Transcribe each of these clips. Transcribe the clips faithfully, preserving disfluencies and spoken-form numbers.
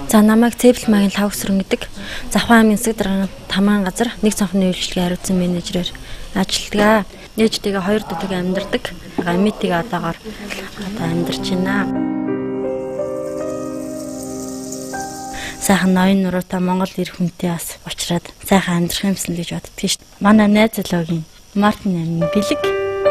За намайг Цэвлмагийн лав өсрөн гэдэг Завхан аймгийн засаг дарганы тамаан газар нэг цонхны үйлчлэгээ хариуцсан менежерээр ажилладаг. Ээжтэйгээ хоёр дутаг амьдардаг. Амитыг одоогоор одоо амьдарч байна. Сайхан ноён нуруутай Монгол ирэх хүнтэй бас уулзраад сайхан амьдрах юмсан л гэж боддөг шүү дээ. Манай найз залуугийн Мартин аймгийн бэлэг.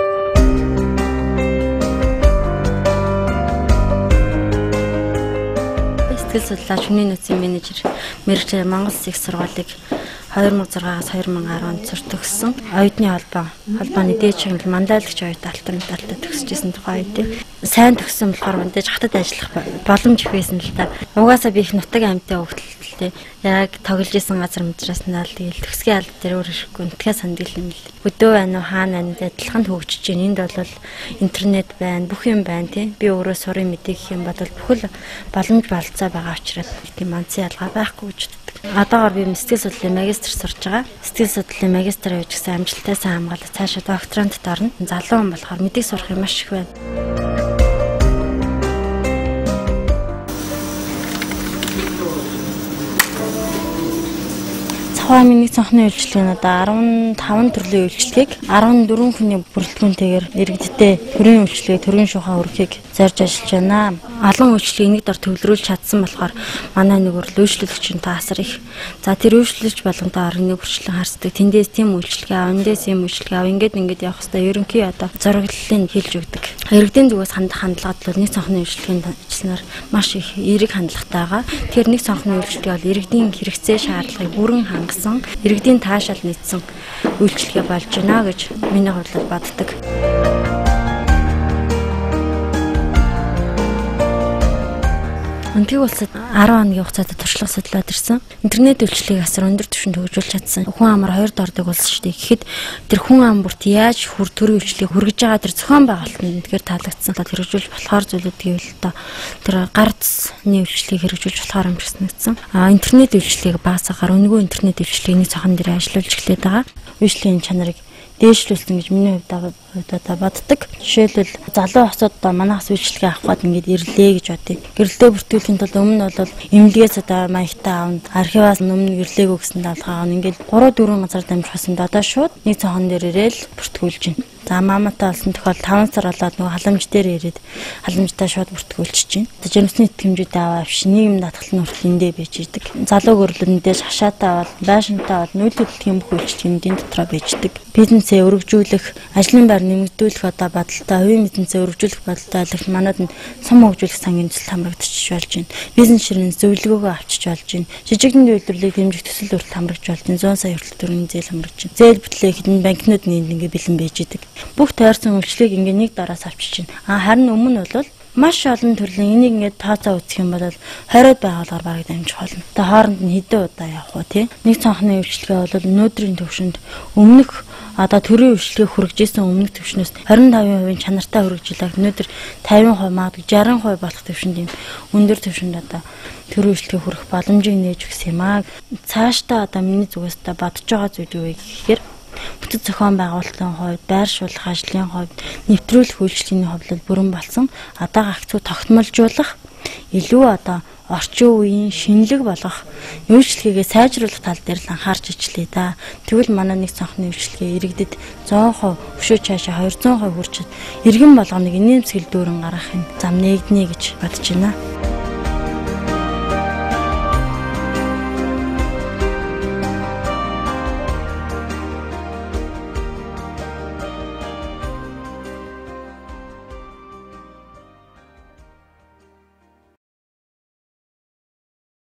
Сэтгэл судлаач хүний нөөцийн менежер мэргэжил Монгол Улсын их сургуулийг хоёр мың и зургаас хоёр мың и арван онд төгссөн. Оюутны холбоо холбооны дээд чиглэл мандайлагч оюут алтан медальтай төгсөжсэн тухай үед сайн төгссөн болохоор мандаж хатад ажиллах боломж их байсан л да. Угаасаа би их нутаг амьтаа хөвгөлтэй яг тоглож исэн газар мэдрэс нь л тэгэл төгсгийн алд дээр өөр ирэхгүй үнтгээ сандил юм л. Өдөө байна уу хаана байна адилхан хөгжиж байна. Энд бол интернет байна, бүх юм байна тий. Би өөрөө сурын мэдээх юм бодвол бүхэл боломж болцоо байгаа учраас тийм манцын ялгаа байхгүй гэж боддог. Одоогоор би сэтгэл судлалын магистр сурж байгаа. Сэтгэл судлалын магистр явж гисэн амжилттай сайн хамгаалаад цаашаа докторантд орно. Залуу хүн болохоор мэдээ сурах юм маш их байна. Завхан нэг цонхны үйлчлэг нь одоо арван таван төрлийн үйлчлэгийг арван дөрвөн хүний бүрэлдэхүүнтэйгээр иргэдтэй төрийн үйлчлэгээ, төрийн шуухаа өргөхийг зорж ажиллаж байна. Алан үйлчлэгийг нэг дор төвлөрүүлж чадсан болохоор манай нэг өөр үйлчлэгчийн таасар их. За тэр үйлчлэгч болгонтой орны хүрчлэн харцдаг. Тэндээс тийм үйлчлэгээ ав, эндээс ийм үйлчлэгээ ав, ингээд ингээд явах хэрэгтэй. Ерөнхий одоо зориглолыг хэлж өгдөг. Иргэдийн зүгээс хандах хандлагад бол нэг цонхны үйлчлэгийн ажилласнаар маш их эерэг хандлагатай байгаа. Тэгэхээр нэг цонхны үйлчлэгээ бол иргэдийн хэрэгцээ шаардлагыг бүрэн хангасан, иргэдийн таашаал нийцсэн үйлчлэгээ болж байна гэж миний хувьд боддог. Өнтгийг улсад арван хоногийн хугацаанд туршлага судлаад ирсэн. Интернет үйлчлэгийг асар өндөр түвшинд хөгжүүлж чадсан. Хүн амар хоёр дордог улс шүү дээ. Тэгэхэд тэр хүн ам бүрт яаж хүр төрийн үйлчлэгийг хүргэж байгаа тэр зохион байгуулалтанд тэгэхээр таалагдсан. Хэрэгжүүлж болохоор зүйлүүд гэвэл одоо тэр гар цэсний үйлчлэгийг хэрэгжүүлж болохоор юм шиг санагдсан. А интернет үйлчлэгийг баасаагаар өнгөө интернет үйлчлэгийг цохон дээр ажиллуулж эхлэдэг байгаа. Үйлчлэгийн чанарыг дээшлүүлсэн гэж миний хувьд одоо боддог. Жишээлбэл залуу хосууд одоо манаас үйлчлэгээ авах гээд ингээд ирлээ гэж бодъё. Гэрлэлээ бүртгүүлэхийн тулд өмнө нь бол эмнэлгээс одоо маягтай аавд архиваас өмнө гэрлээгөө гэсэн даалгаа авна. Ингээд гурав дөрвөн газар дамжих хосонд одоо шууд нэг цохон дээр ирээл бүртгүүлж байна. За маамаатай болсон тохиол таван сар болоод нөгөө халамж дээр ирээд халамжтай шууд бүртгүүлчихэж байна. Одоо жирэмсний тэтгэмжүүд аваа авш нийгэм даатгалын хүртэл эндээ байж идэг. Залуу гөрлөндөөс хашаатай бол байшинтай бол нүүл хөдөлгөөний бүх үйлчлэгээнүүдийн дотроо байждаг. Бизнесээ өргөжүүлэх, ажлын байр нэмэгдүүлэх одоо бодолтой, хувийн бизнесээ өргөжүүлэх бодолтой айлгч манад нь сум хөгжүүлэх сангийн төсөл хамрагдчих болж байна. Бизнес ширнээ зөвлөгөөгөө авчиж болж байна. Жижигхэн үйлдвэрлэлийг хэмжих төсөл хүртэл хамрагдж болж байна. зуун сая хүртэл төгрөгийн зээл хамрагдж байна. Зээл бүтлээ хэдэн банкнууд нь ингээ бэлэн байж идэг. Бүх тойрсон үйлчлэгийг ингээ нэг дараас авчиж байна. А харин өмнө бол маш олон төрлийн энийг ингээд тооцоо үзэх юм бол хоройд байгуулгаар бараг дамжих болно. Тэгээ хооронд нь хэдэн удаа явах уу тий? Нэг цонхны үйлчлэгээ бол өнөөдрийн төвшөнд өмнөх одоо төрийн үйлчлэгээ хүргэжсэн өмнөх төвшнөөс хорин тавын хувийн чанартай хүргэжлээ. Өнөөдөр тавин хувь магадгүй жарган хувь болох төвшөнд юм өндөр төвшөнд одоо төрийн үйлчлэгээ хүрэх боломжийг нээж өгсөн юм аа. Цаашдаа одоо миний зүгээс та бодож байгаа зүйл юу вэ гэхээр бүтэц зохион байгуулалтын хувьд, байршуулах ажлын хувьд, нэвтрүүлэх үйлчлэгийн хувьд бүрэн болсон. Одоо гагцуу тогтмолжуулах, илүү одоо орчин үеийн шинэлэг болгох үйлчлэгээ сайжруулах тал дээр л анхаарч ичлээ да. Тэгвэл манай нэг цонхны үйлчлэгээ иргэдэд зуун хувь өшөө цаашаа хоёр зуун хувь хүрч иргэн болгоныг инээмсэглэл дүүрэн гаргахын зам нээгдэнэ гэж бодож байна.